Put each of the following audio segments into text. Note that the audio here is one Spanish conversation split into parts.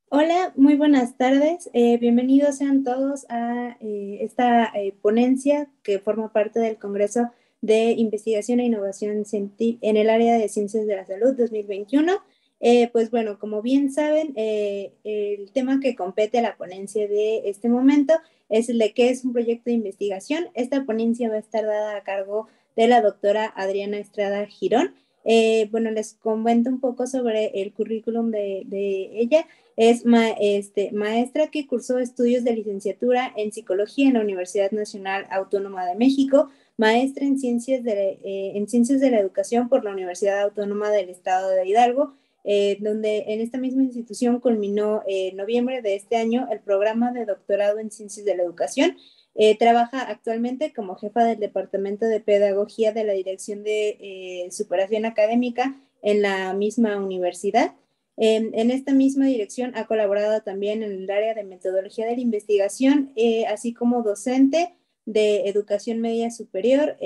Hola, muy buenas tardes. Bienvenidos sean todos a esta ponencia que forma parte del Congreso de Investigación e Innovación en el área de Ciencias de la Salud 2021. Pues bueno, como bien saben, el tema que compete a la ponencia de este momento es el de qué es un proyecto de investigación. Esta ponencia va a estar dada a cargo de la doctora Adriana Estrada Girón. Bueno, les comento un poco sobre el currículum de ella. Es maestra que cursó estudios de licenciatura en psicología en la Universidad Nacional Autónoma de México, maestra en ciencias de la educación por la Universidad Autónoma del Estado de Hidalgo, donde en esta misma institución culminó en noviembre de este año el programa de doctorado en ciencias de la educación. Trabaja actualmente como jefa del Departamento de Pedagogía de la Dirección de Superación Académica en la misma universidad. En esta misma dirección ha colaborado también en el área de metodología de la investigación, así como docente de educación media superior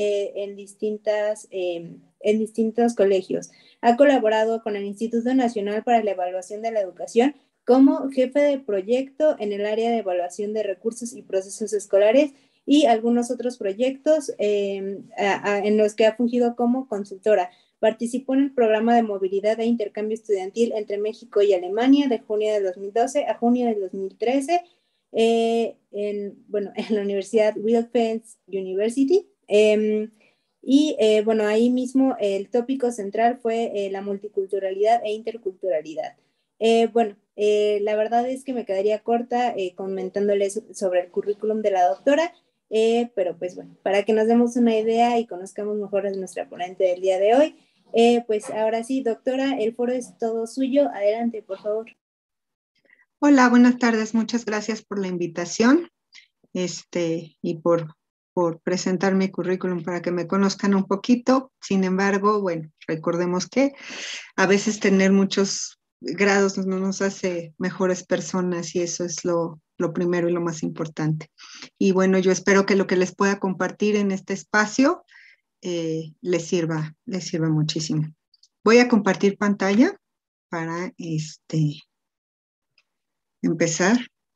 en distintos colegios. Ha colaborado con el Instituto Nacional para la Evaluación de la Educación como jefe de proyecto en el área de evaluación de recursos y procesos escolares y algunos otros proyectos en los que ha fungido como consultora. Participó en el programa de movilidad e intercambio estudiantil entre México y Alemania de junio del 2012 a junio del 2013 en la Universidad Wilfens University. Bueno, ahí mismo el tópico central fue la multiculturalidad e interculturalidad. La verdad es que me quedaría corta comentándoles sobre el currículum de la doctora, pero pues bueno, para que nos demos una idea y conozcamos mejor a nuestra ponente del día de hoy, pues ahora sí, doctora, el foro es todo suyo. Adelante, por favor. Hola, buenas tardes. Muchas gracias por la invitación, y por presentar mi currículum para que me conozcan un poquito. Sin embargo, bueno, recordemos que a veces tener muchos grados no nos hace mejores personas y eso es lo primero y lo más importante. Y bueno, yo espero que lo que les pueda compartir en este espacio les sirva muchísimo. Voy a compartir pantalla para empezar.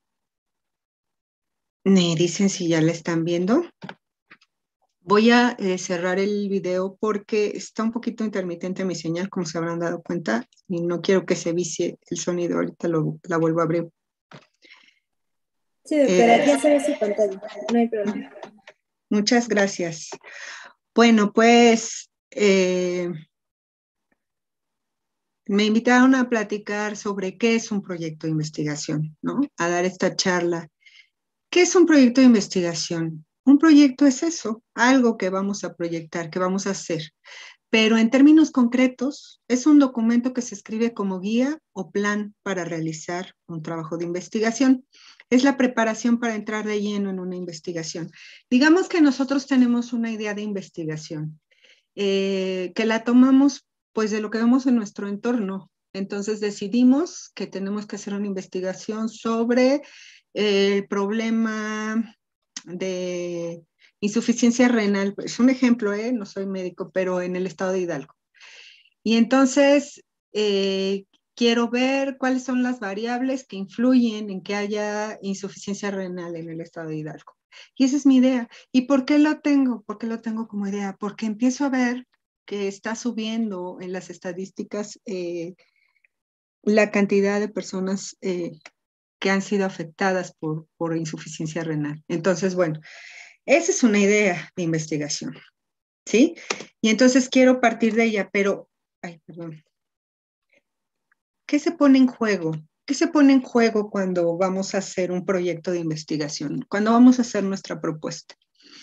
Me dicen si ya la están viendo. Voy a cerrar el video porque está un poquito intermitente mi señal, como se habrán dado cuenta, y no quiero que se vicie el sonido. Ahorita la vuelvo a abrir. Sí, doctora, Eh, ya se ve su pantalla, no hay problema. Muchas gracias. Bueno, pues me invitaron a platicar sobre qué es un proyecto de investigación, ¿no? A dar esta charla. ¿Qué es un proyecto de investigación? Un proyecto es eso, algo que vamos a proyectar, que vamos a hacer. Pero en términos concretos, es un documento que se escribe como guía o plan para realizar un trabajo de investigación. Es la preparación para entrar de lleno en una investigación. Digamos que nosotros tenemos una idea de investigación, que la tomamos pues de lo que vemos en nuestro entorno. Entonces decidimos que tenemos que hacer una investigación sobre el problema de insuficiencia renal. Es un ejemplo, no soy médico, pero en el estado de Hidalgo. Y entonces quiero ver cuáles son las variables que influyen en que haya insuficiencia renal en el estado de Hidalgo. Y esa es mi idea. ¿Y por qué lo tengo? ¿Por qué lo tengo como idea? Porque empiezo a ver que está subiendo en las estadísticas la cantidad de personas que han sido afectadas por insuficiencia renal. Entonces, bueno, esa es una idea de investigación, ¿sí? Y entonces quiero partir de ella, pero, ay, perdón, ¿qué se pone en juego? ¿Qué se pone en juego cuando vamos a hacer un proyecto de investigación? Cuando vamos a hacer nuestra propuesta.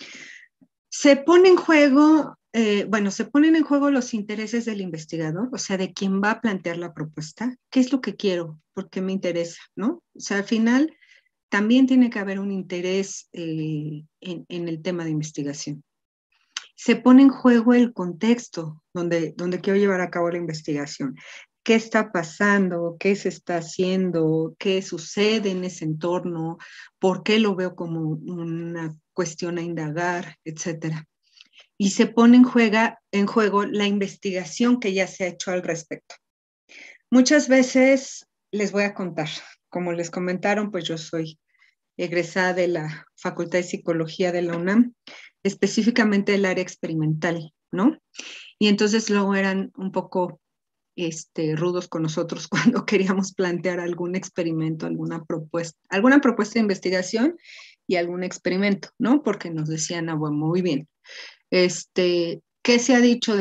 Se pone en juego, se ponen en juego los intereses del investigador, o sea, de quien va a plantear la propuesta. ¿Qué es lo que quiero? ¿Por qué me interesa? ¿No? O sea, al final también tiene que haber un interés en el tema de investigación. Se pone en juego el contexto donde quiero llevar a cabo la investigación. ¿Qué está pasando? ¿Qué se está haciendo? ¿Qué sucede en ese entorno? ¿Por qué lo veo como una cuestión a indagar, etcétera? Y se pone en juego la investigación que ya se ha hecho al respecto. Muchas veces les voy a contar. como les comentaron, pues yo soy egresada de la Facultad de Psicología de la UNAM, específicamente del área experimental, ¿no? Y entonces luego eran un poco rudos con nosotros cuando queríamos plantear algún experimento, alguna propuesta de investigación y algún experimento, ¿no? Porque nos decían, ah, bueno, muy bien, ¿qué se ha dicho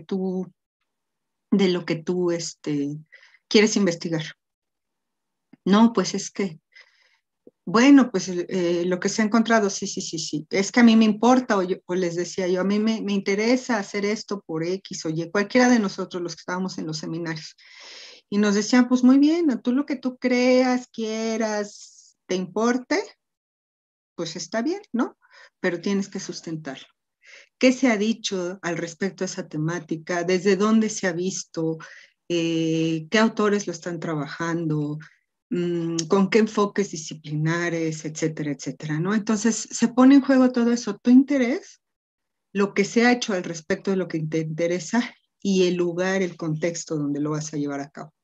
de lo que tú, quieres investigar? No, pues es que, bueno, pues lo que se ha encontrado, sí, sí, sí, sí, es que a mí me importa, o les decía yo, a mí me interesa hacer esto por X o Y, cualquiera de nosotros los que estábamos en los seminarios. Y nos decían, pues muy bien, tú lo que tú creas, quieras, te importe, pues está bien, ¿no? Pero tienes que sustentarlo. ¿Qué se ha dicho al respecto de esa temática? ¿Desde dónde se ha visto? ¿Qué autores lo están trabajando? ¿Con qué enfoques disciplinares? Etcétera, etcétera, ¿no? Entonces, se pone en juego todo eso, tu interés, lo que se ha hecho al respecto de lo que te interesa y el lugar, el contexto donde lo vas a llevar a cabo.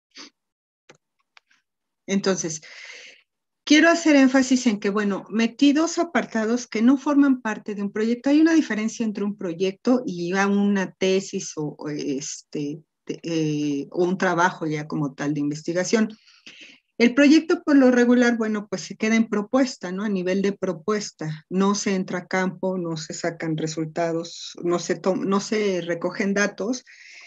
Entonces, quiero hacer énfasis en que, bueno, metí dos apartados que no forman parte de un proyecto. Hay una diferencia entre un proyecto y una tesis o un trabajo ya como tal de investigación. El proyecto por lo regular, bueno, pues se queda en propuesta, ¿no? A nivel de propuesta, no se entra a campo, no se sacan resultados, no se recogen datos,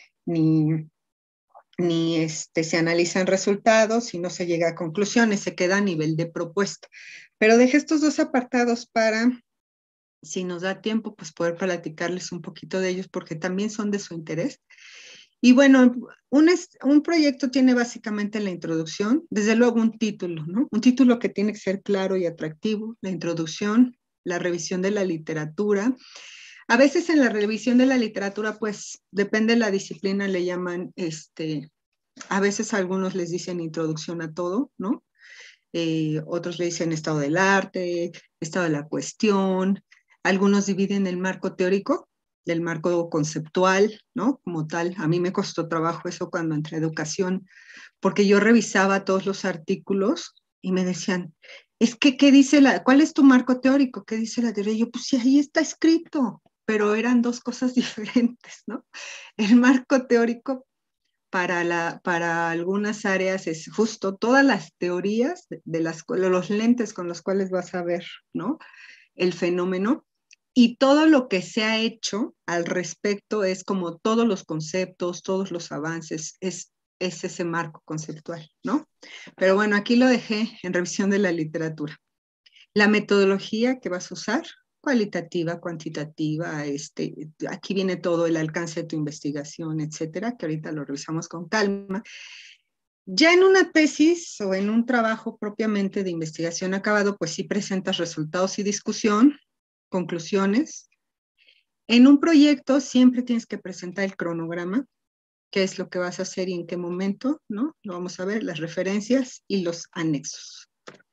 ni se analizan resultados y no se llega a conclusiones, se queda a nivel de propuesta. Pero dejé estos dos apartados para, si nos da tiempo, pues poder platicarles un poquito de ellos porque también son de su interés. Y bueno, un proyecto tiene básicamente la introducción, desde luego un título, ¿no? Un título que tiene que ser claro y atractivo, la introducción, la revisión de la literatura. A veces en la revisión de la literatura, pues depende de la disciplina, le llaman, a veces algunos les dicen introducción a todo, ¿no? Otros le dicen estado del arte, estado de la cuestión. Algunos dividen el marco teórico del marco conceptual, ¿no? Como tal. A mí me costó trabajo eso cuando entré a educación, porque yo revisaba todos los artículos y me decían, es que, ¿cuál es tu marco teórico? ¿Qué dice la teoría? Y yo, pues sí, ahí está escrito, pero eran dos cosas diferentes, ¿no? El marco teórico para algunas áreas es justo todas las teorías de los lentes con los cuales vas a ver, ¿no? El fenómeno. Y todo lo que se ha hecho al respecto es como todos los conceptos, todos los avances, es ese marco conceptual, ¿no? Pero bueno, aquí lo dejé en revisión de la literatura. La metodología que vas a usar, cualitativa, cuantitativa, aquí viene todo el alcance de tu investigación, etcétera, que ahorita lo revisamos con calma. Ya en una tesis o en un trabajo propiamente de investigación acabado, pues sí presentas resultados y discusión, conclusiones. En un proyecto siempre tienes que presentar el cronograma, qué es lo que vas a hacer y en qué momento, ¿no? Lo vamos a ver, las referencias y los anexos.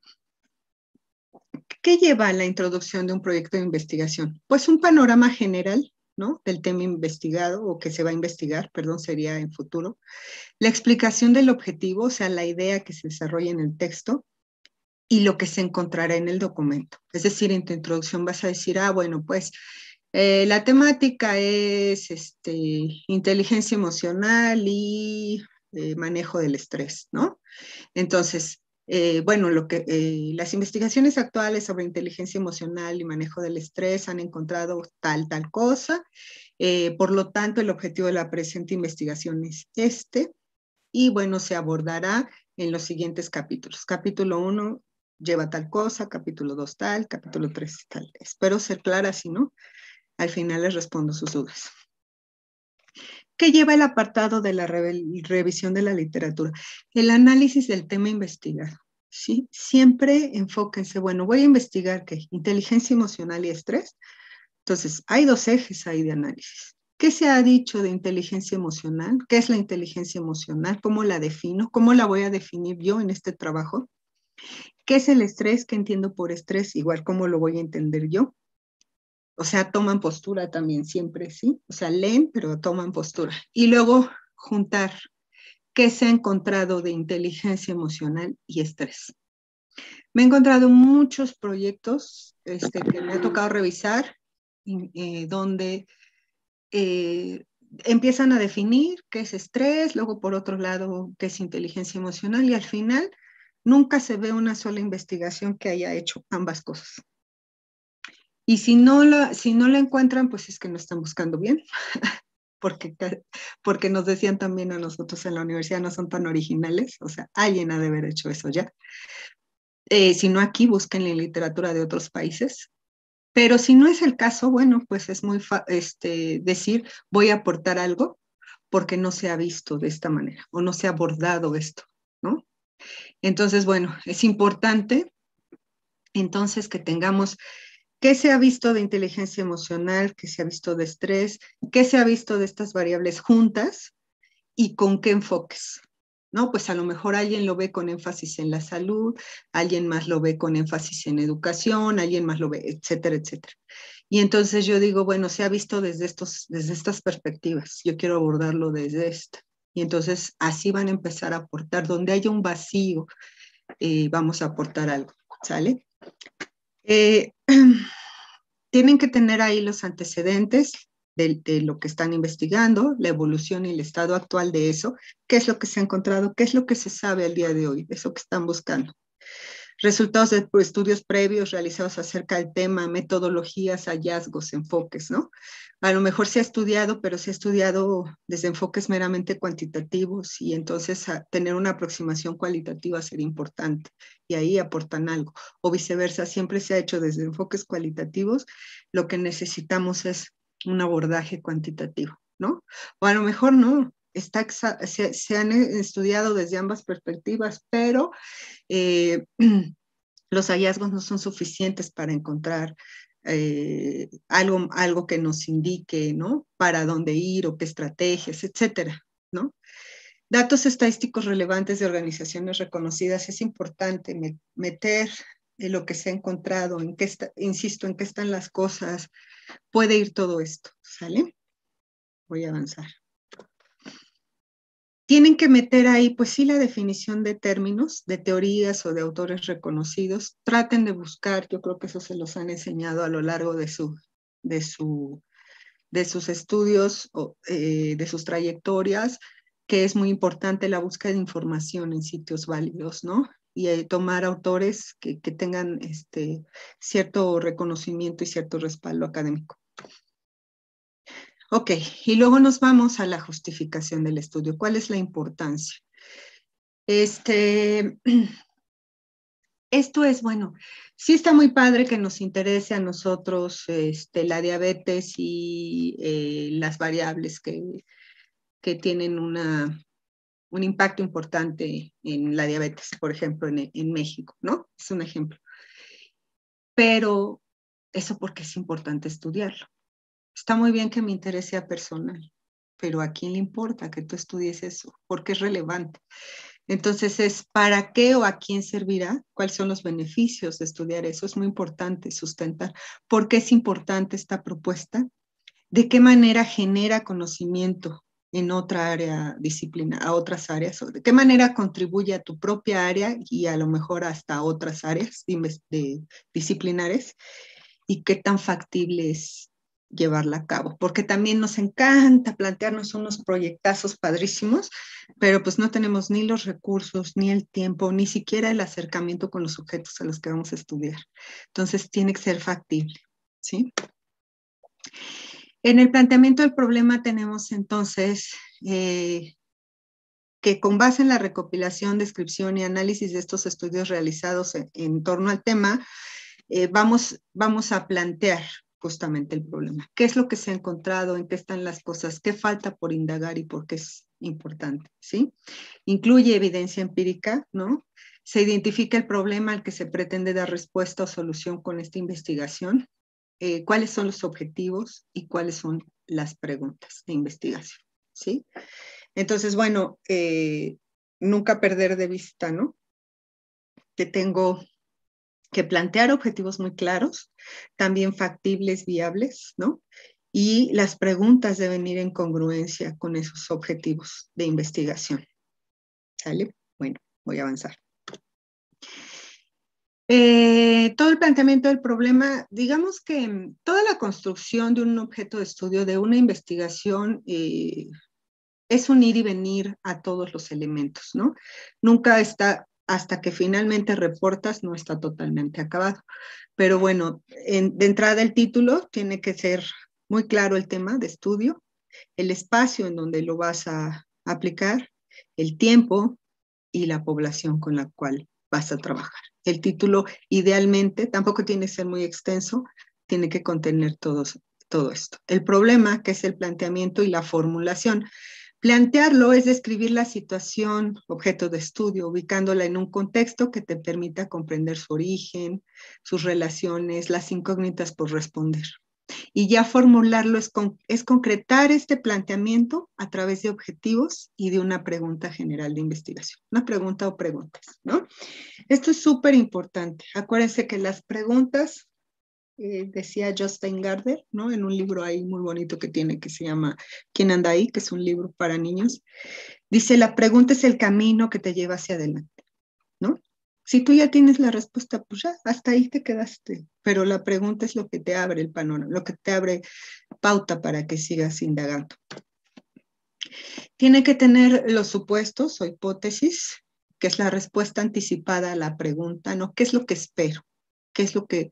¿Qué lleva la introducción de un proyecto de investigación? Pues un panorama general, ¿no? Del tema investigado o que se va a investigar, perdón, sería en futuro. La explicación del objetivo, o sea, la idea que se desarrolla en el texto y lo que se encontrará en el documento. Es decir, en tu introducción vas a decir, ah, bueno, pues la temática es inteligencia emocional y manejo del estrés, ¿no? Entonces, bueno, las investigaciones actuales sobre inteligencia emocional y manejo del estrés han encontrado tal cosa. Por lo tanto, el objetivo de la presente investigación es y bueno, se abordará en los siguientes capítulos. Capítulo 1 lleva tal cosa, capítulo 2 tal, capítulo 3 tal. Espero ser clara, si no, al final les respondo sus dudas. ¿Qué lleva el apartado de la revisión de la literatura? El análisis del tema investigado. ¿Sí? Siempre enfóquense, bueno, voy a investigar qué, inteligencia emocional y estrés. Entonces, hay dos ejes ahí de análisis. ¿Qué se ha dicho de inteligencia emocional? ¿Qué es la inteligencia emocional? ¿Cómo la defino? ¿Cómo la voy a definir yo en este trabajo? ¿Qué es el estrés? ¿Qué entiendo por estrés? Igual, ¿cómo lo voy a entender yo? O sea, toman postura también siempre, ¿sí? O sea, leen, pero toman postura. Y luego juntar ¿qué se ha encontrado de inteligencia emocional y estrés? Me he encontrado muchos proyectos que me ha tocado revisar, donde empiezan a definir qué es estrés, luego por otro lado qué es inteligencia emocional y al final nunca se ve una sola investigación que haya hecho ambas cosas. Y si no la encuentran, pues es que no están buscando bien, porque, porque nos decían también a nosotros en la universidad, no son tan originales, o sea, alguien ha de haber hecho eso ya. Si no aquí, busquen en literatura de otros países. Pero si no es el caso, bueno, pues es muy decir, voy a aportar algo porque no se ha visto de esta manera o no se ha abordado esto, ¿no? Entonces, bueno, es importante entonces que tengamos qué se ha visto de inteligencia emocional, qué se ha visto de estrés, qué se ha visto de estas variables juntas y con qué enfoques. ¿No? Pues a lo mejor alguien lo ve con énfasis en la salud, alguien más lo ve con énfasis en educación, alguien más lo ve, etcétera, etcétera. Y entonces yo digo, bueno, se ha visto desde estas perspectivas, yo quiero abordarlo desde esta. Y entonces así van a empezar a aportar, donde haya un vacío, vamos a aportar algo, ¿sale? Eh, tienen que tener ahí los antecedentes de lo que están investigando, la evolución y el estado actual de eso, qué es lo que se ha encontrado, qué es lo que se sabe al día de hoy, eso que están buscando. Resultados de estudios previos realizados acerca del tema, metodologías, hallazgos, enfoques, ¿no? A lo mejor se ha estudiado, pero se ha estudiado desde enfoques meramente cuantitativos y entonces tener una aproximación cualitativa sería importante y ahí aportan algo. O viceversa, siempre se ha hecho desde enfoques cualitativos, lo que necesitamos es un abordaje cuantitativo, ¿no? O a lo mejor no, se han estudiado desde ambas perspectivas, pero los hallazgos no son suficientes para encontrar algo que nos indique, ¿no? Para dónde ir o qué estrategias, etcétera, ¿no? Datos estadísticos relevantes de organizaciones reconocidas es importante meter en lo que se ha encontrado, insisto, en qué están las cosas, puede ir todo esto, ¿sale? Voy a avanzar. Tienen que meter ahí, pues sí, la definición de términos, de teorías o de autores reconocidos. Traten de buscar, yo creo que eso se los han enseñado a lo largo de sus estudios, de sus trayectorias, que es muy importante la búsqueda de información en sitios válidos, ¿no? Y tomar autores que tengan cierto reconocimiento y cierto respaldo académico. Ok, y luego nos vamos a la justificación del estudio. ¿Cuál es la importancia? Esto es, bueno, sí está muy padre que nos interese a nosotros la diabetes y las variables que tienen un impacto importante en la diabetes, por ejemplo, en México, ¿no? Es un ejemplo. Pero eso porque es importante estudiarlo. Está muy bien que mi interés sea personal, pero ¿a quién le importa que tú estudies eso? Porque es relevante. Entonces es para qué o a quién servirá, cuáles son los beneficios de estudiar eso. Es muy importante sustentar por qué es importante esta propuesta, de qué manera genera conocimiento en otra área disciplina, a otras áreas, o de qué manera contribuye a tu propia área y a lo mejor hasta otras áreas disciplinares y qué tan factible es llevarla a cabo, porque también nos encanta plantearnos unos proyectazos padrísimos, pero pues no tenemos ni los recursos, ni el tiempo, ni siquiera el acercamiento con los sujetos a los que vamos a estudiar. Entonces tiene que ser factible, ¿sí? En el planteamiento del problema tenemos entonces que con base en la recopilación, descripción y análisis de estos estudios realizados en torno al tema, vamos a plantear justamente el problema. ¿Qué es lo que se ha encontrado? ¿En qué están las cosas? ¿Qué falta por indagar y por qué es importante? ¿Sí? Incluye evidencia empírica, ¿no? Se identifica el problema al que se pretende dar respuesta o solución con esta investigación. ¿Cuáles son los objetivos y cuáles son las preguntas de investigación? ¿Sí? Entonces, bueno, nunca perder de vista, ¿no? Que tengo que plantear objetivos muy claros, también factibles, viables, ¿no? Y las preguntas deben ir en congruencia con esos objetivos de investigación, ¿Sale? Bueno, voy a avanzar. Todo el planteamiento del problema, digamos que toda la construcción de un objeto de estudio, de una investigación, es un ir y venir a todos los elementos, ¿no? Nunca está, hasta que finalmente reportas, no está totalmente acabado. Pero bueno, de entrada el título tiene que ser muy claro el tema de estudio, el espacio en donde lo vas a aplicar, el tiempo y la población con la cual vas a trabajar. El título idealmente tampoco tiene que ser muy extenso, tiene que contener todo esto. El problema, que es el planteamiento y la formulación. Plantearlo es describir la situación, objeto de estudio, ubicándola en un contexto que te permita comprender su origen, sus relaciones, las incógnitas por responder. Y ya formularlo es concretar este planteamiento a través de objetivos y de una pregunta general de investigación. Una pregunta o preguntas, ¿no? Esto es súper importante. Acuérdense que las preguntas, decía Justin Gardner, ¿no? En un libro ahí muy bonito que tiene que se llama ¿Quién anda ahí?, que es un libro para niños. Dice, la pregunta es el camino que te lleva hacia adelante, ¿no? Si tú ya tienes la respuesta, pues ya, hasta ahí te quedaste. Pero la pregunta es lo que te abre el panorama, lo que te abre pauta para que sigas indagando. Tiene que tener los supuestos o hipótesis, que es la respuesta anticipada a la pregunta, ¿no? ¿Qué es lo que espero? ¿Qué es lo que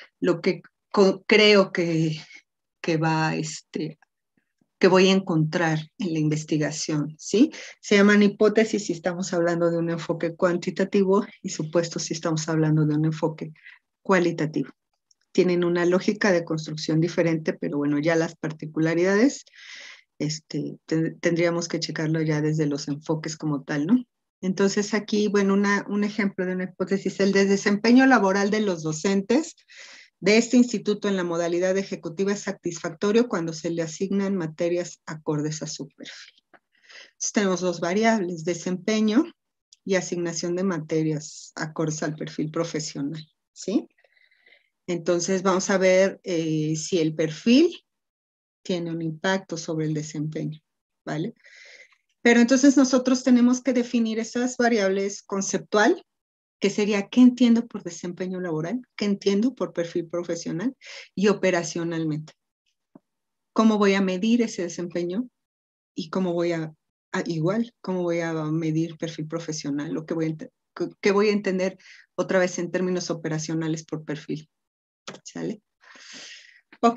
creo que va, que voy a encontrar en la investigación, ¿sí? Se llaman hipótesis si estamos hablando de un enfoque cuantitativo y supuestos si estamos hablando de un enfoque cualitativo. Tienen una lógica de construcción diferente, pero bueno, ya las particularidades tendríamos que checarlo ya desde los enfoques como tal, ¿no? Entonces aquí, bueno, un ejemplo de una hipótesis, el de desempeño laboral de los docentes de este instituto en la modalidad ejecutiva es satisfactorio cuando se le asignan materias acordes a su perfil. Entonces tenemos dos variables, desempeño y asignación de materias acordes al perfil profesional, ¿sí? Entonces vamos a ver si el perfil tiene un impacto sobre el desempeño, ¿vale? Pero entonces nosotros tenemos que definir esas variables conceptual, que sería qué entiendo por desempeño laboral, qué entiendo por perfil profesional y operacionalmente. ¿Cómo voy a medir ese desempeño? Y cómo voy cómo voy a medir perfil profesional, lo que voy a entender otra vez en términos operacionales por perfil. ¿Sale? Ok.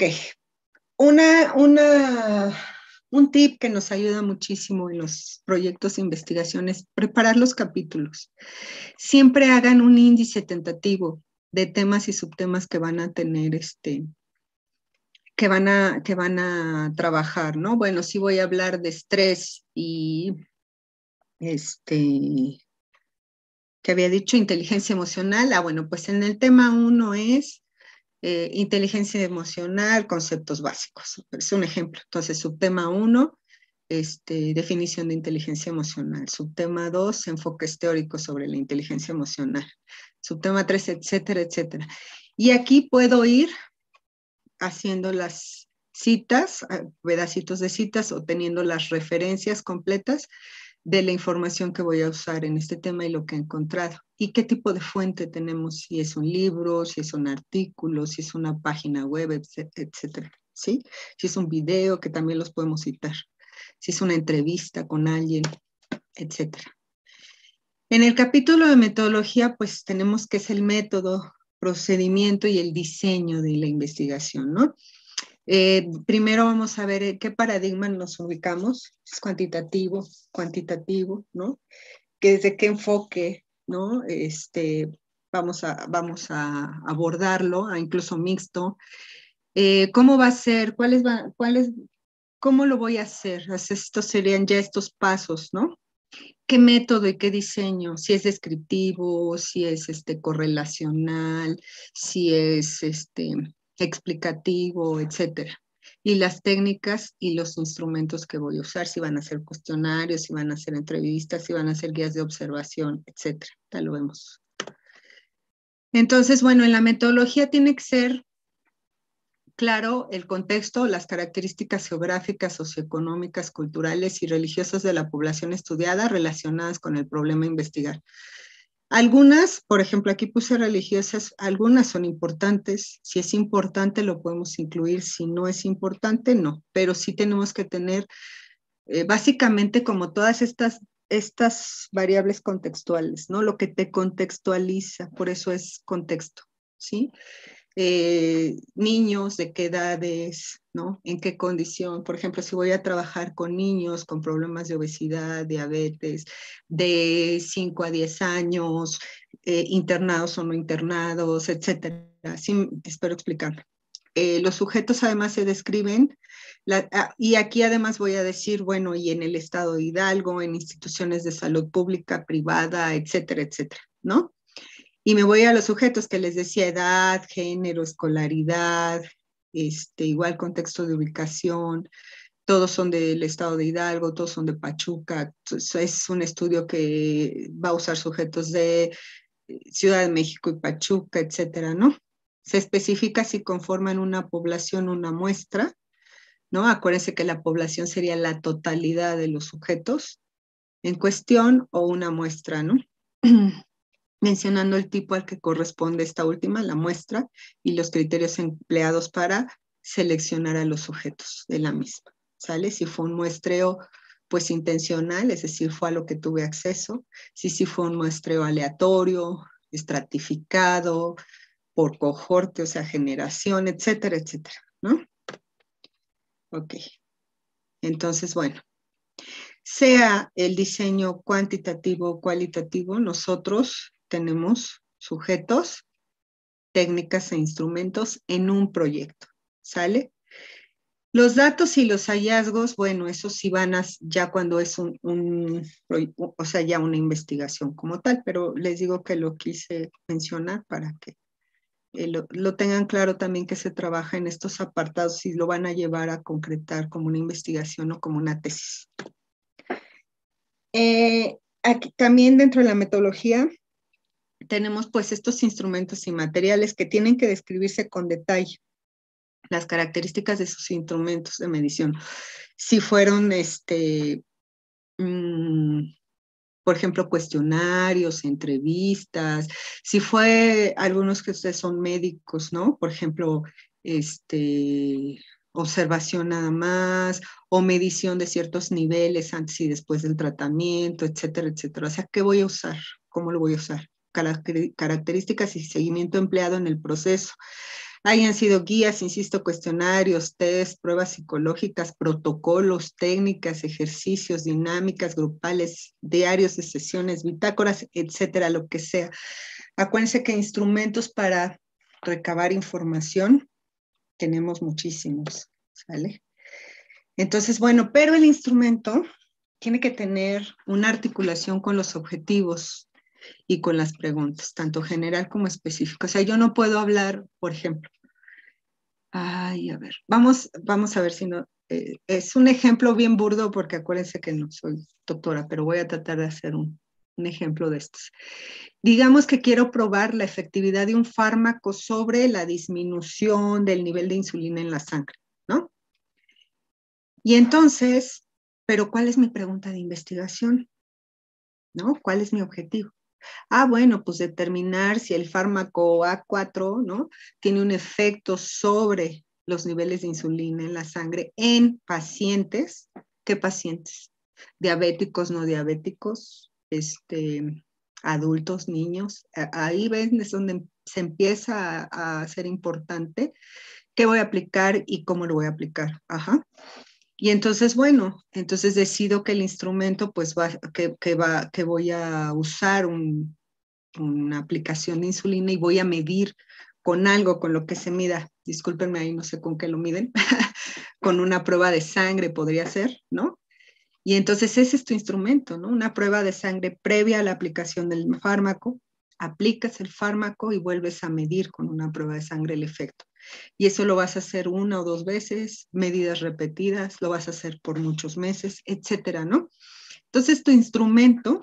Un tip que nos ayuda muchísimo en los proyectos de investigación es preparar los capítulos. Siempre hagan un índice tentativo de temas y subtemas que van a tener, que van a trabajar, ¿no? Bueno, sí voy a hablar de estrés y, que había dicho inteligencia emocional. Bueno, pues en el tema 1 es inteligencia emocional, conceptos básicos. Es un ejemplo. Entonces, subtema 1, definición de inteligencia emocional. Subtema 2, enfoques teóricos sobre la inteligencia emocional. Subtema 3, etcétera, etcétera. Y aquí puedo ir haciendo las citas, pedacitos de citas o teniendo las referencias completas de la información que voy a usar en este tema y lo que he encontrado. Y qué tipo de fuente tenemos, si es un libro, si es un artículo, si es una página web, etcétera, ¿sí? Si es un video, que también los podemos citar. Si es una entrevista con alguien, etcétera. En el capítulo de metodología, pues tenemos qué es el método, procedimiento y el diseño de la investigación, ¿no? Primero vamos a ver en qué paradigma nos ubicamos, es cuantitativo, ¿no? Desde qué enfoque, ¿no? Vamos a abordarlo, incluso mixto. ¿Cómo va a ser? ¿Cómo lo voy a hacer? Estos serían ya estos pasos, ¿no? ¿Qué método y qué diseño? Si es descriptivo, si es correlacional, si es explicativo, etcétera. Y las técnicas y los instrumentos que voy a usar, si van a ser cuestionarios, si van a ser entrevistas, si van a ser guías de observación, etcétera. Ya lo vemos. Entonces, bueno, en la metodología tiene que ser claro el contexto, las características geográficas, socioeconómicas, culturales y religiosas de la población estudiada relacionadas con el problema a investigar. Algunas, por ejemplo, aquí puse religiosas, algunas son importantes. Si es importante, lo podemos incluir. Si no es importante, no. Pero sí tenemos que tener, básicamente, como todas estas variables contextuales, ¿no? Lo que te contextualiza, por eso es contexto, ¿sí? Niños, de qué edades, ¿no? En qué condición. Por ejemplo, si voy a trabajar con niños con problemas de obesidad, diabetes, de 5 a 10 años, internados o no internados, etcétera. Sí, espero explicarlo. Los sujetos además se describen, y aquí además voy a decir, bueno, y en el estado de Hidalgo, en instituciones de salud pública, privada, etcétera, etcétera, ¿no? Y me voy a los sujetos que les decía: edad, género, escolaridad, igual contexto de ubicación. Todos son del estado de Hidalgo, todos son de Pachuca. Entonces, es un estudio que va a usar sujetos de Ciudad de México y Pachuca, etcétera, ¿no? Se especifica si conforman una población, una muestra, ¿no? Acuérdense que la población sería la totalidad de los sujetos en cuestión o una muestra, ¿no? Mencionando el tipo al que corresponde esta última, la muestra, y los criterios empleados para seleccionar a los sujetos de la misma, ¿sale? Si fue un muestreo, pues intencional, es decir, fue a lo que tuve acceso. Si fue un muestreo aleatorio, estratificado, por cohorte, o sea, generación, etcétera, etcétera, ¿no? Ok. Entonces, bueno, sea el diseño cuantitativo o cualitativo, nosotros tenemos sujetos, técnicas e instrumentos en un proyecto, ¿sale? Los datos y los hallazgos, bueno, eso sí van a, ya cuando es o sea, ya una investigación como tal, pero les digo que lo quise mencionar para que lo tengan claro también, que se trabaja en estos apartados y lo van a llevar a concretar como una investigación o como una tesis. Aquí también dentro de la metodología tenemos pues estos instrumentos y materiales que tienen que describirse con detalle las características de sus instrumentos de medición. Si fueron, por ejemplo, cuestionarios, entrevistas, si fue algunos que ustedes son médicos, ¿no? Por ejemplo, observación nada más, o medición de ciertos niveles antes y después del tratamiento, etcétera, etcétera. O sea, ¿qué voy a usar? ¿Cómo lo voy a usar? Características y seguimiento empleado en el proceso. Hayan sido guías, insisto, cuestionarios, test, pruebas psicológicas, protocolos, técnicas, ejercicios, dinámicas grupales, diarios de sesiones, bitácoras, etcétera, lo que sea. Acuérdense que instrumentos para recabar información tenemos muchísimos, ¿sale? Entonces, bueno, pero el instrumento tiene que tener una articulación con los objetivos y con las preguntas, tanto general como específico. O sea, yo no puedo hablar, por ejemplo, ay, a ver, vamos a ver si no, es un ejemplo bien burdo porque acuérdense que no soy doctora, pero voy a tratar de hacer un ejemplo de estos. Digamos que quiero probar la efectividad de un fármaco sobre la disminución del nivel de insulina en la sangre, ¿no? Y entonces, pero ¿cuál es mi pregunta de investigación? ¿No? ¿Cuál es mi objetivo? Ah, bueno, pues determinar si el fármaco A4, ¿no? Tiene un efecto sobre los niveles de insulina en la sangre en pacientes. ¿Qué pacientes? Diabéticos, no diabéticos, adultos, niños. Ahí ven, es donde se empieza a ser importante qué voy a aplicar y cómo lo voy a aplicar. Ajá. Y entonces, bueno, entonces decido que el instrumento, pues, que voy a usar una aplicación de insulina y voy a medir con algo, con lo que se mida. Discúlpenme, ahí no sé con qué lo miden. Con una prueba de sangre podría ser, ¿no? Y entonces ese es tu instrumento, ¿no? Una prueba de sangre previa a la aplicación del fármaco. Aplicas el fármaco y vuelves a medir con una prueba de sangre el efecto. Y eso lo vas a hacer una o dos veces, medidas repetidas, lo vas a hacer por muchos meses, etcétera, ¿no? Entonces tu instrumento,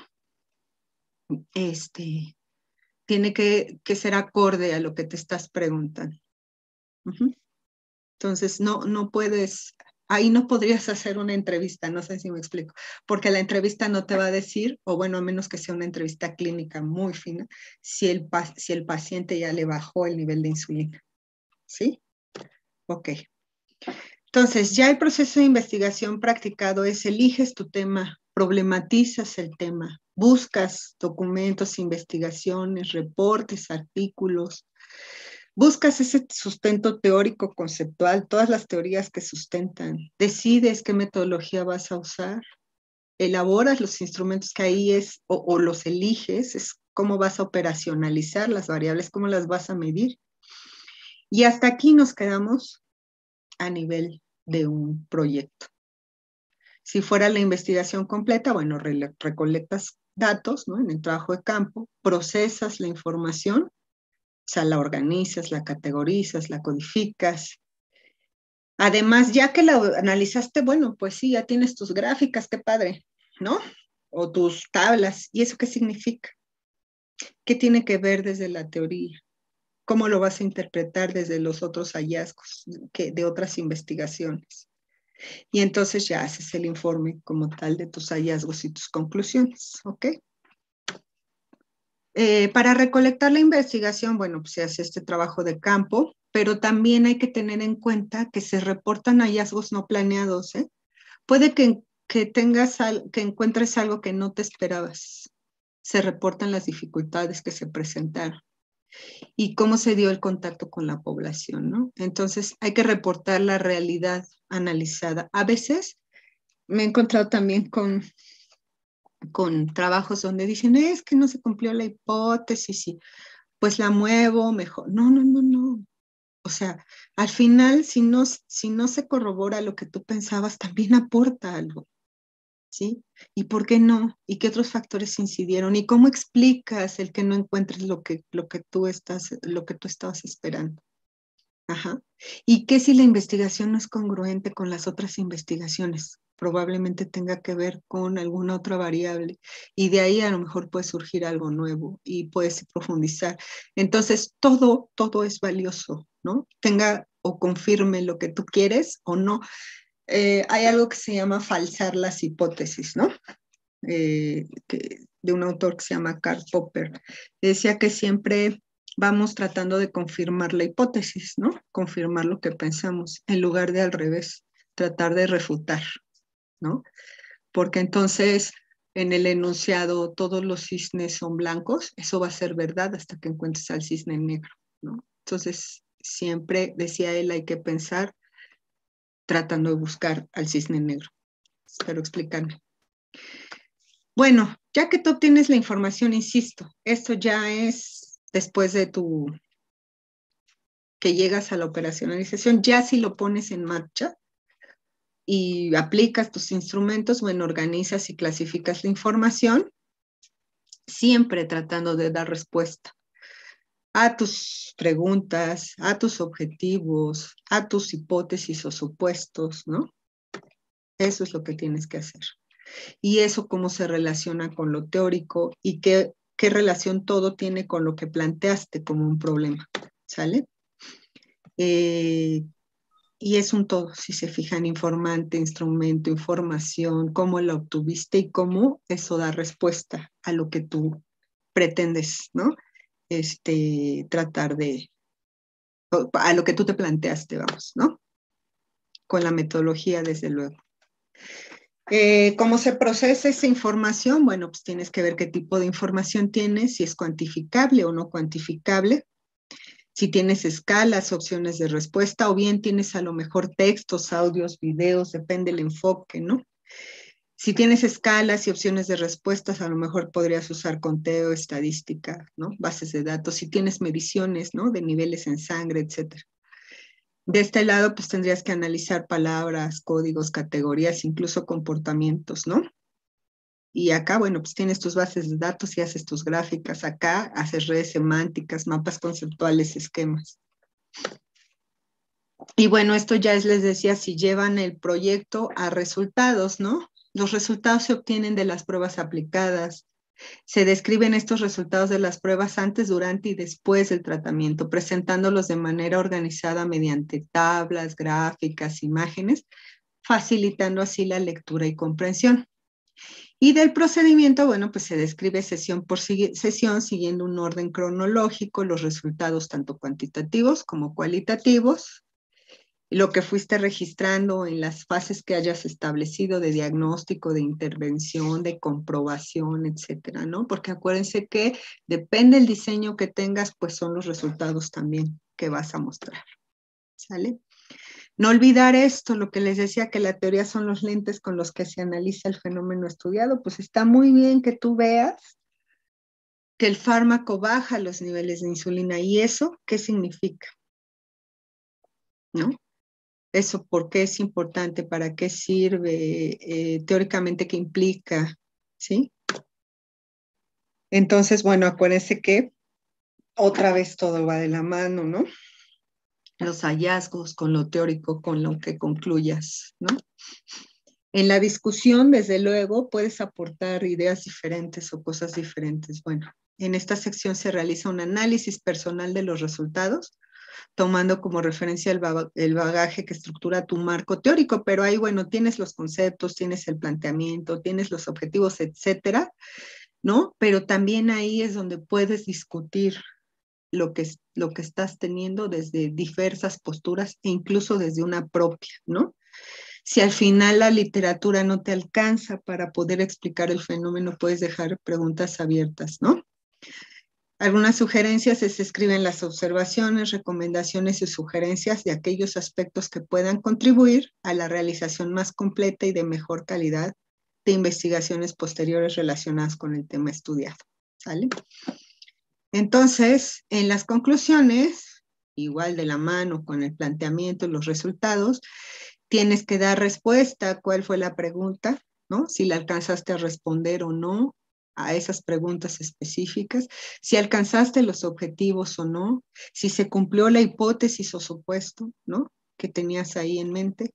tiene que ser acorde a lo que te estás preguntando. Entonces, no puedes, ahí no podrías hacer una entrevista, no sé si me explico, porque la entrevista no te va a decir, o bueno, a menos que sea una entrevista clínica muy fina, si el paciente ya le bajó el nivel de insulina. ¿Sí? Ok. Entonces, ya el proceso de investigación practicado es eliges tu tema, problematizas el tema, buscas documentos, investigaciones, reportes, artículos, buscas ese sustento teórico conceptual, todas las teorías que sustentan, decides qué metodología vas a usar, elaboras los instrumentos que ahí es o los eliges, es cómo vas a operacionalizar las variables, cómo las vas a medir. Y hasta aquí nos quedamos a nivel de un proyecto. Si fuera la investigación completa, bueno, recolectas datos, ¿no? En el trabajo de campo, procesas la información, o sea, la organizas, la categorizas, la codificas. Además, ya que la analizaste, bueno, pues sí, ya tienes tus gráficas, qué padre, ¿no? O tus tablas. ¿Y eso qué significa? ¿Qué tiene que ver desde la teoría? ¿Cómo lo vas a interpretar desde los otros hallazgos de otras investigaciones? Y entonces ya haces el informe como tal de tus hallazgos y tus conclusiones, ¿ok? Para recolectar la investigación, bueno, pues se hace este trabajo de campo, pero también hay que tener en cuenta que se reportan hallazgos no planeados, ¿eh? Puede que encuentres algo que no te esperabas. Se reportan las dificultades que se presentaron y cómo se dio el contacto con la población, ¿no? Entonces hay que reportar la realidad analizada. A veces me he encontrado también con trabajos donde dicen, es que no se cumplió la hipótesis y pues la muevo mejor. No. O sea, al final, si no se corrobora lo que tú pensabas, también aporta algo, ¿sí? ¿Y por qué no? ¿Y qué otros factores incidieron? ¿Y cómo explicas el que no encuentres lo que tú estabas esperando? Ajá. ¿Y qué si la investigación no es congruente con las otras investigaciones? Probablemente tenga que ver con alguna otra variable y de ahí a lo mejor puede surgir algo nuevo y puedes profundizar. Entonces, todo es valioso, ¿no? Tenga o confirme lo que tú quieres o no. Hay algo que se llama falsar las hipótesis, ¿no? De un autor que se llama Karl Popper. Decía que siempre vamos tratando de confirmar la hipótesis, ¿no? Confirmar lo que pensamos, en lugar de al revés, tratar de refutar, ¿no? Porque entonces en el enunciado todos los cisnes son blancos, eso va a ser verdad hasta que encuentres al cisne negro, ¿no? Entonces, siempre, decía él, hay que pensar tratando de buscar al cisne negro. Espero explicarme. Bueno, ya que tú obtienes la información, insisto, esto ya es después de que llegas a la operacionalización, ya si lo pones en marcha y aplicas tus instrumentos, bueno, organizas y clasificas la información, siempre tratando de dar respuesta a tus preguntas, a tus objetivos, a tus hipótesis o supuestos, ¿no? Eso es lo que tienes que hacer. Y eso cómo se relaciona con lo teórico y qué relación todo tiene con lo que planteaste como un problema, ¿sale? Y es un todo, si se fijan, informante, instrumento, información, cómo la obtuviste y cómo eso da respuesta a lo que tú pretendes, ¿no? Tratar a lo que tú te planteaste, vamos, ¿no? Con la metodología, desde luego. ¿Cómo se procesa esa información? Bueno, pues tienes que ver qué tipo de información tienes, si es cuantificable o no cuantificable, si tienes escalas, opciones de respuesta, o bien tienes a lo mejor textos, audios, videos, depende del enfoque, ¿no? Si tienes escalas y opciones de respuestas, a lo mejor podrías usar conteo, estadística, ¿no? Bases de datos. Si tienes mediciones, ¿no? De niveles en sangre, etcétera. De este lado, pues tendrías que analizar palabras, códigos, categorías, incluso comportamientos, ¿no? Y acá, bueno, pues tienes tus bases de datos y haces tus gráficas. Acá haces redes semánticas, mapas conceptuales, esquemas. Y bueno, esto ya les decía, si llevan el proyecto a resultados, ¿no? Los resultados se obtienen de las pruebas aplicadas, Se describen estos resultados de las pruebas antes, durante y después del tratamiento, presentándolos de manera organizada mediante tablas, gráficas, imágenes, facilitando así la lectura y comprensión. Y del procedimiento, bueno, pues se describe sesión por sesión siguiendo un orden cronológico, los resultados tanto cuantitativos como cualitativos, lo que fuiste registrando en las fases que hayas establecido de diagnóstico, de intervención, de comprobación, etcétera, ¿no? Porque acuérdense que depende del diseño que tengas, pues son los resultados también que vas a mostrar, ¿sale? No olvidar esto, lo que les decía, que la teoría son los lentes con los que se analiza el fenómeno estudiado, pues está muy bien que tú veas que el fármaco baja los niveles de insulina. ¿Y eso qué significa? ¿No? Eso, ¿por qué es importante? ¿Para qué sirve? Teóricamente, ¿qué implica? ¿Sí? Entonces, bueno, acuérdense que otra vez todo va de la mano, ¿no? Los hallazgos con lo teórico, con lo que concluyas, ¿no? En la discusión, desde luego, puedes aportar ideas diferentes o cosas diferentes. Bueno, en esta sección se realiza un análisis personal de los resultados, tomando como referencia el bagaje que estructura tu marco teórico, pero ahí, bueno, tienes los conceptos, tienes el planteamiento, tienes los objetivos, etcétera, ¿no? Pero también ahí es donde puedes discutir lo que estás teniendo desde diversas posturas e incluso desde una propia, ¿no? Si al final la literatura no te alcanza para poder explicar el fenómeno, puedes dejar preguntas abiertas, ¿no? Algunas sugerencias se escriben las observaciones, recomendaciones y sugerencias de aquellos aspectos que puedan contribuir a la realización más completa y de mejor calidad de investigaciones posteriores relacionadas con el tema estudiado, ¿sale? Entonces, en las conclusiones, igual de la mano con el planteamiento y los resultados, tienes que dar respuesta a cuál fue la pregunta, ¿no? Si la alcanzaste a responder o no a esas preguntas específicas, si alcanzaste los objetivos o no, si se cumplió la hipótesis o supuesto, ¿no? Que tenías ahí en mente.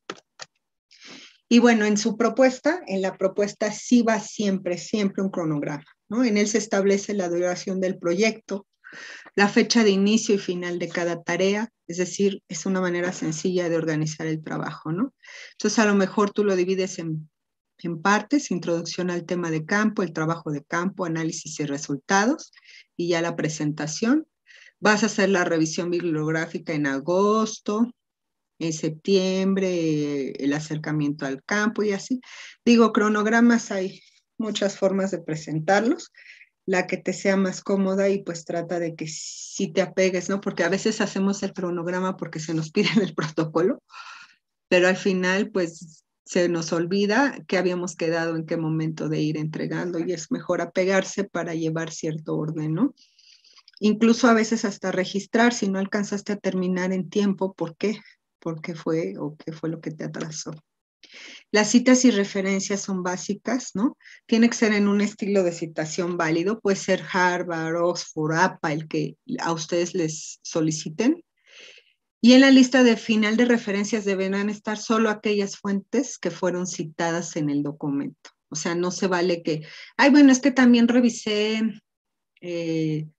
Y bueno, en la propuesta sí va siempre, siempre un cronograma, ¿no? En él se establece la duración del proyecto, la fecha de inicio y final de cada tarea, es decir, es una manera sencilla de organizar el trabajo, ¿no? Entonces, a lo mejor tú lo divides en partes, introducción al tema de campo, el trabajo de campo, análisis y resultados, y ya la presentación. Vas a hacer la revisión bibliográfica en agosto, en septiembre, el acercamiento al campo y así. Digo, cronogramas hay muchas formas de presentarlos, la que te sea más cómoda y pues trata de que sí te apegues, ¿no? Porque a veces hacemos el cronograma porque se nos pide en el protocolo, pero al final pues se nos olvida que habíamos quedado en qué momento de ir entregando y es mejor apegarse para llevar cierto orden, ¿no? Incluso a veces hasta registrar si no alcanzaste a terminar en tiempo, ¿por qué? ¿Por qué fue o qué fue lo que te atrasó? Las citas y referencias son básicas, ¿no? Tiene que ser en un estilo de citación válido, puede ser Harvard, Oxford, APA, el que a ustedes les soliciten. Y en la lista de final de referencias deberán estar solo aquellas fuentes que fueron citadas en el documento. O sea, no se vale que, ay, bueno, es que también revisé eh,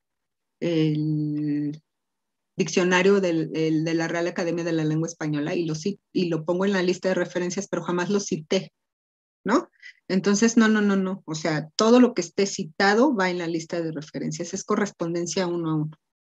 el diccionario de la Real Academia de la Lengua Española y lo pongo en la lista de referencias, pero jamás lo cité, ¿no? Entonces, no. O sea, todo lo que esté citado va en la lista de referencias. Es correspondencia uno a uno.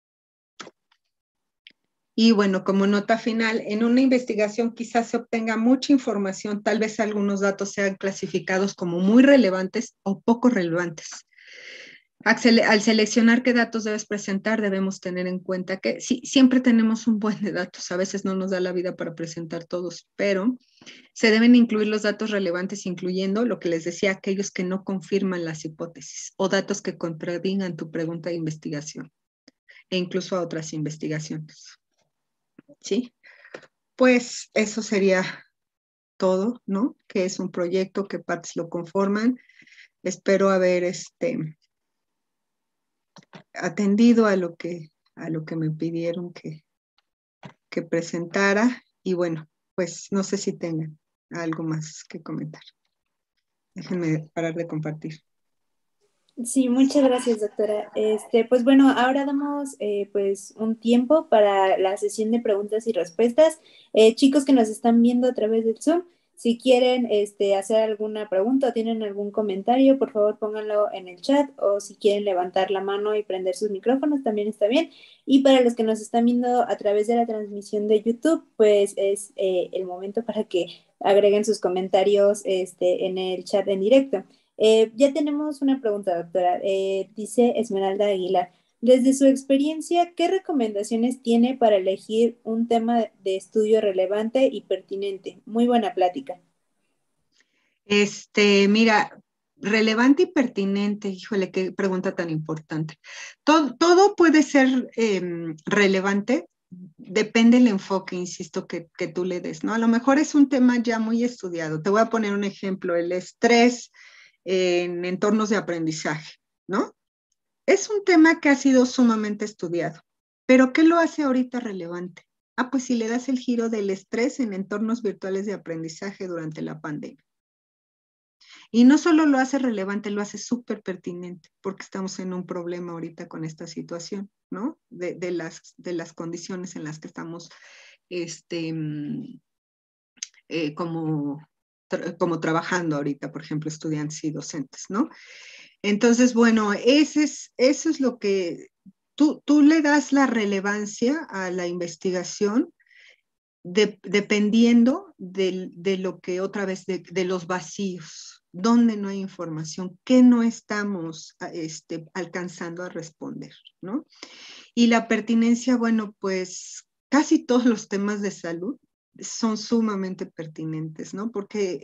Y bueno, como nota final, en una investigación quizás se obtenga mucha información, tal vez algunos datos sean clasificados como muy relevantes o poco relevantes. Al seleccionar qué datos debes presentar, debemos tener en cuenta que sí, siempre tenemos un buen de datos, a veces no nos da la vida para presentar todos, pero se deben incluir los datos relevantes, incluyendo lo que les decía, aquellos que no confirman las hipótesis o datos que contradigan tu pregunta de investigación e incluso a otras investigaciones. ¿Sí? Pues eso sería todo, ¿no? ¿Qué es un proyecto? ¿Qué partes lo conforman? Espero haber atendido a lo que me pidieron que presentara y bueno, pues no sé si tengan algo más que comentar. Déjenme parar de compartir. Sí, muchas gracias, doctora. Pues bueno, ahora damos pues un tiempo para la sesión de preguntas y respuestas. Chicos que nos están viendo a través del Zoom, si quieren hacer alguna pregunta o tienen algún comentario, por favor pónganlo en el chat o si quieren levantar la mano y prender sus micrófonos, también está bien. Y para los que nos están viendo a través de la transmisión de YouTube, pues es el momento para que agreguen sus comentarios en el chat en directo. Ya tenemos una pregunta, doctora. Dice Esmeralda Aguilar. Desde su experiencia, ¿qué recomendaciones tiene para elegir un tema de estudio relevante y pertinente? Muy buena plática. Mira, relevante y pertinente, híjole, qué pregunta tan importante. Todo puede ser relevante, depende del enfoque, insisto, que tú le des, ¿no? A lo mejor es un tema ya muy estudiado. Te voy a poner un ejemplo, el estrés en entornos de aprendizaje, ¿no? Es un tema que ha sido sumamente estudiado, pero ¿qué lo hace ahorita relevante? Ah, pues si le das el giro del estrés en entornos virtuales de aprendizaje durante la pandemia. Y no solo lo hace relevante, lo hace súper pertinente, porque estamos en un problema ahorita con esta situación, ¿no? De las condiciones en las que estamos este, como trabajando ahorita, por ejemplo, estudiantes y docentes, ¿no? Entonces, bueno, eso es lo que tú le das la relevancia a la investigación dependiendo de lo que otra vez, de los vacíos, donde no hay información, que no estamos alcanzando a responder, ¿no? Y la pertinencia, bueno, pues casi todos los temas de salud son sumamente pertinentes, ¿no? Porque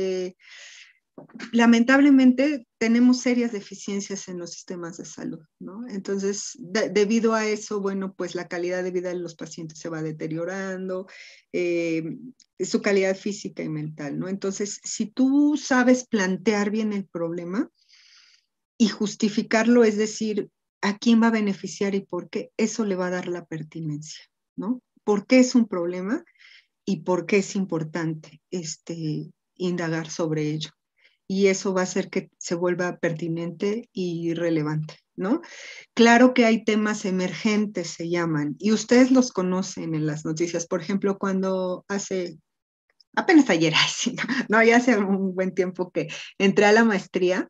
lamentablemente tenemos serias deficiencias en los sistemas de salud, ¿no? Entonces, debido a eso, bueno, pues la calidad de vida de los pacientes se va deteriorando, eh, su calidad física y mental, ¿no? Entonces, si tú sabes plantear bien el problema y justificarlo, es decir, a quién va a beneficiar y por qué, eso le va a dar la pertinencia, ¿no? ¿Por qué es un problema y por qué es importante indagar sobre ello? Y eso va a hacer que se vuelva pertinente y relevante, ¿no? Claro que hay temas emergentes, se llaman, y ustedes los conocen en las noticias. Por ejemplo, cuando apenas ayer, sí, no, ya hace un buen tiempo que entré a la maestría,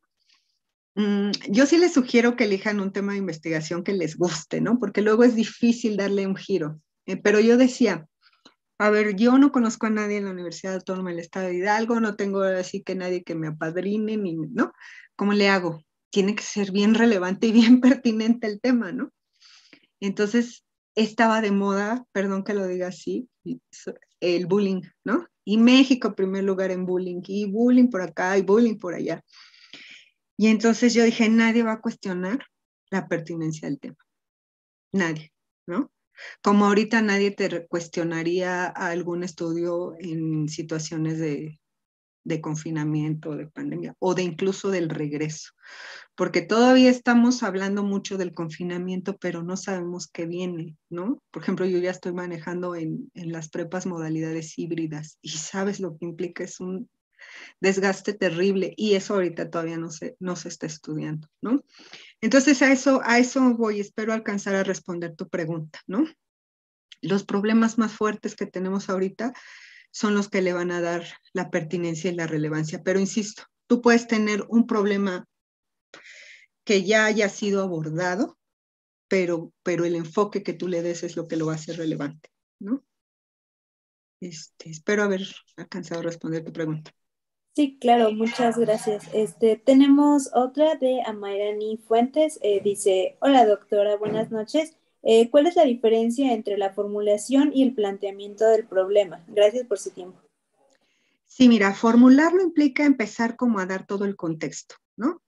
yo sí les sugiero que elijan un tema de investigación que les guste, ¿no? Porque luego es difícil darle un giro. Pero yo decía, a ver, yo no conozco a nadie en la Universidad Autónoma del Estado de Hidalgo, no tengo así que nadie que me apadrine, ni, ¿no? ¿Cómo le hago? Tiene que ser bien relevante y bien pertinente el tema, ¿no? Entonces, estaba de moda, perdón que lo diga así, el bullying, ¿no? Y México, primer lugar en bullying, y bullying por acá, y bullying por allá. Y entonces yo dije, nadie va a cuestionar la pertinencia del tema, nadie, ¿no? Como ahorita nadie te cuestionaría algún estudio en situaciones de confinamiento, de pandemia, o de incluso del regreso, porque todavía estamos hablando mucho del confinamiento, pero no sabemos qué viene, ¿no? Por ejemplo, yo ya estoy manejando en las prepas modalidades híbridas y sabes lo que implica, es un desgaste terrible y eso ahorita todavía no se está estudiando, ¿no? Entonces a eso voy, espero alcanzar a responder tu pregunta, ¿no? Los problemas más fuertes que tenemos ahorita son los que le van a dar la pertinencia y la relevancia. Pero insisto, tú puedes tener un problema que ya haya sido abordado, pero el enfoque que tú le des es lo que lo va a hacer relevante, ¿no? Espero haber alcanzado a responder tu pregunta. Sí, claro, muchas gracias. Tenemos otra de Amairani Fuentes. Dice, hola doctora, buenas noches. ¿Cuál es la diferencia entre la formulación y el planteamiento del problema? Gracias por su tiempo. Sí, mira, formularlo implica empezar como a dar todo el contexto, ¿no?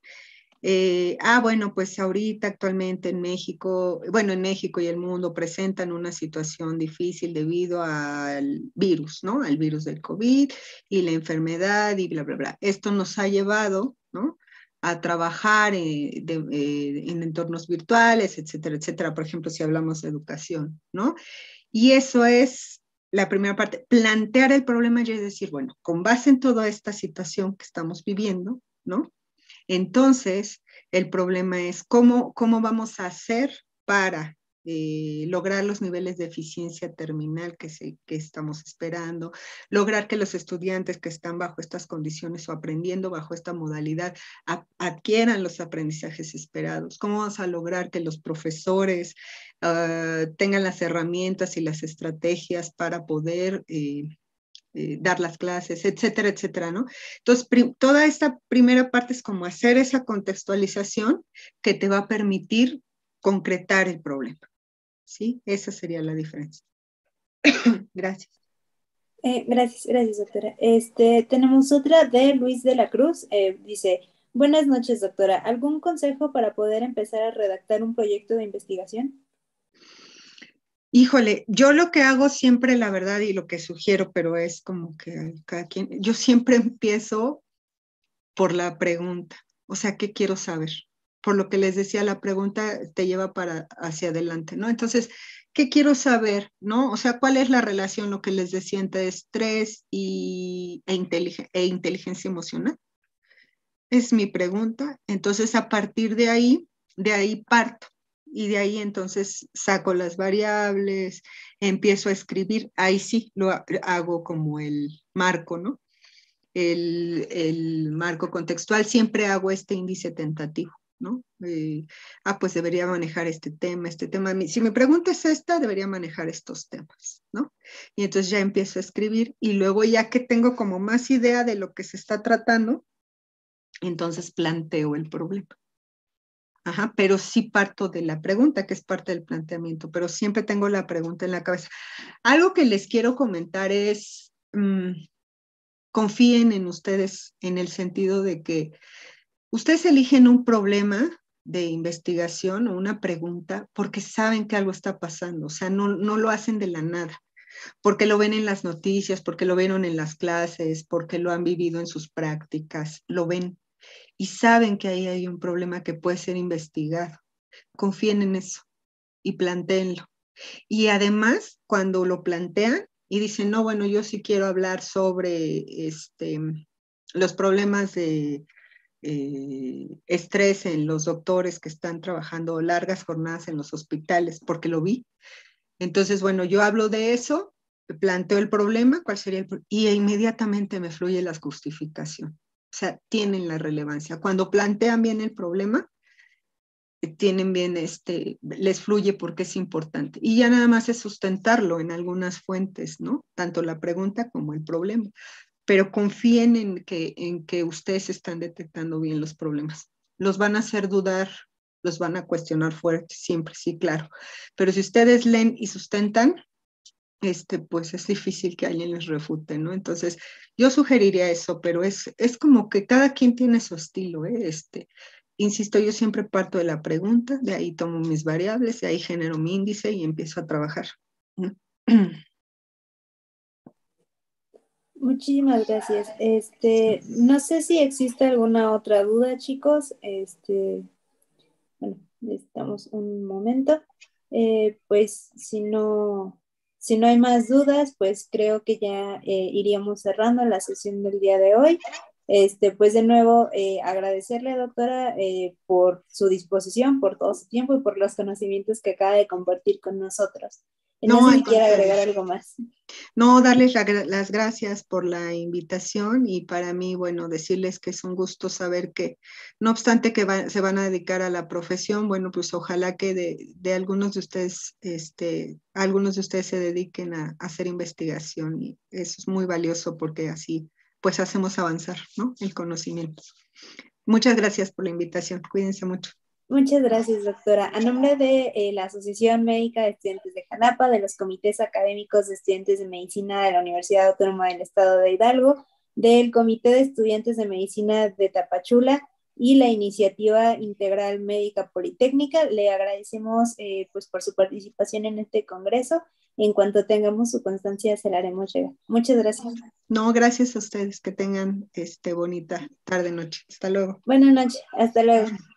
Bueno, pues ahorita actualmente en México, bueno, en México y el mundo presentan una situación difícil debido al virus, ¿no? Al virus del COVID y la enfermedad y bla, bla, bla. Esto nos ha llevado, ¿no? A trabajar en entornos virtuales, etcétera, etcétera. Por ejemplo, si hablamos de educación, ¿no? Y eso es la primera parte, plantear el problema y es decir, bueno, con base en toda esta situación que estamos viviendo, ¿no? Entonces, El problema es cómo vamos a hacer para lograr los niveles de eficiencia terminal que estamos esperando, lograr que los estudiantes que están bajo estas condiciones o aprendiendo bajo esta modalidad adquieran los aprendizajes esperados, cómo vamos a lograr que los profesores tengan las herramientas y las estrategias para poder dar las clases, etcétera, etcétera, ¿no? Entonces, toda esta primera parte es como hacer esa contextualización que te va a permitir concretar el problema, ¿sí? Esa sería la diferencia. Gracias. Gracias, doctora. Tenemos otra de Luis de la Cruz. Dice, buenas noches, doctora. ¿Algún consejo para poder empezar a redactar un proyecto de investigación? Híjole, yo lo que hago siempre, la verdad, y lo que sugiero, pero es como que cada quien, yo siempre empiezo por la pregunta, o sea, ¿qué quiero saber? Por lo que les decía, la pregunta te lleva hacia adelante, ¿no? Entonces, ¿qué quiero saber? ¿No? O sea, ¿cuál es la relación, lo que les decía, entre estrés e inteligencia emocional? Es mi pregunta. Entonces, a partir de ahí parto. Y de ahí entonces saco las variables, empiezo a escribir, ahí sí lo hago como el marco, ¿no? El marco contextual, siempre hago este índice tentativo, ¿no? Pues debería manejar este tema. Si mi pregunta es esta, debería manejar estos temas, ¿no? Y entonces ya empiezo a escribir y luego ya que tengo como más idea de lo que se está tratando, entonces planteo el problema. Ajá, pero sí parto de la pregunta, que es parte del planteamiento, pero siempre tengo la pregunta en la cabeza. Algo que les quiero comentar es, confíen en ustedes en el sentido de que ustedes eligen un problema de investigación o una pregunta porque saben que algo está pasando, o sea, no lo hacen de la nada, porque lo ven en las noticias, porque lo vieron en las clases, porque lo han vivido en sus prácticas, lo ven y saben que ahí hay un problema que puede ser investigado. Confíen en eso y plantéenlo. Y además, cuando lo plantean y dicen, no, bueno, yo sí quiero hablar sobre los problemas de estrés en los doctores que están trabajando largas jornadas en los hospitales, porque lo vi. Entonces, bueno, yo hablo de eso, planteo el problema, cuál sería el problema, y inmediatamente me fluye la justificación. O sea, tienen la relevancia. Cuando plantean bien el problema, tienen bien, les fluye porque es importante. Y ya nada más es sustentarlo en algunas fuentes, ¿no? Tanto la pregunta como el problema. Pero confíen en que ustedes están detectando bien los problemas. Los van a hacer dudar, los van a cuestionar fuerte, siempre, sí, claro. Pero si ustedes leen y sustentan, pues es difícil que alguien les refute, ¿no? Entonces, yo sugeriría eso, pero es como que cada quien tiene su estilo, ¿eh? Insisto, yo siempre parto de la pregunta, de ahí tomo mis variables, de ahí genero mi índice y empiezo a trabajar. Muchísimas gracias. No sé si existe alguna otra duda, chicos. Bueno, necesitamos un momento. Pues si no hay más dudas, pues creo que ya iríamos cerrando la sesión del día de hoy. Pues de nuevo, agradecerle, doctora, por su disposición, por todo su tiempo y por los conocimientos que acaba de compartir con nosotros. No No, sé al si quiere contrario. agregar algo más. No, darles las gracias por la invitación y para mí, bueno, decirles que es un gusto saber que, no obstante que se van a dedicar a la profesión, bueno, pues ojalá que de algunos de ustedes, algunos de ustedes se dediquen a hacer investigación y eso es muy valioso porque así, pues hacemos avanzar, ¿no? El conocimiento. Muchas gracias por la invitación. Cuídense mucho. Muchas gracias, doctora. A nombre de la Asociación Médica de Estudiantes de Jalapa, de los comités académicos de estudiantes de medicina de la Universidad Autónoma del Estado de Hidalgo, del Comité de Estudiantes de Medicina de Tapachula y la Iniciativa Integral Médica Politécnica, le agradecemos pues por su participación en este congreso. En cuanto tengamos su constancia, se la haremos llegar. Muchas gracias. No, gracias a ustedes. Que tengan bonita tarde, noche. Hasta luego. Buenas noches. Hasta luego.